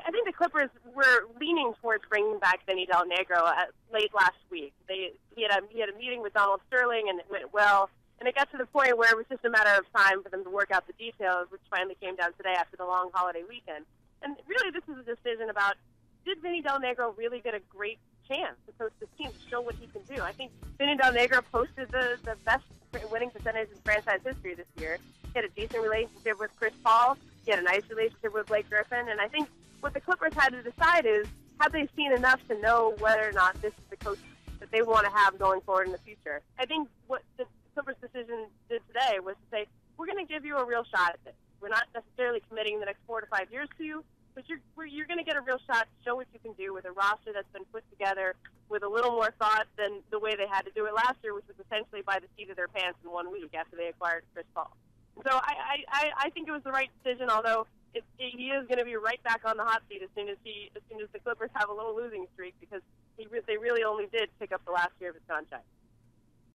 I think the Clippers were leaning towards bringing back Vinny Del Negro late last week. He had a meeting with Donald Sterling, and it went well. And it got to the point where it was just a matter of time for them to work out the details, which finally came down today after the long holiday weekend. And really, this is a decision about, did Vinny Del Negro really get a great chance to coach this team to show what he can do? I think Vinny Del Negro posted the best winning percentage in franchise history this year. He had a decent relationship with Chris Paul. He had a nice relationship with Blake Griffin. And I think what the Clippers had to decide is, have they seen enough to know whether or not this is the coach that they want to have going forward in the future? I think what the Clippers' decision did today was to say, we're going to give you a real shot at this. We're not necessarily committing the next 4 to 5 years to you, but you're going to get a real shot to show what you can do with a roster that's been put together with a little more thought than the way they had to do it last year, which was essentially by the seat of their pants in 1 week after they acquired Chris Paul. So I think it was the right decision, although he is going to be right back on the hot seat as soon as the Clippers have a little losing streak, because they really only did pick up the last year of his contract.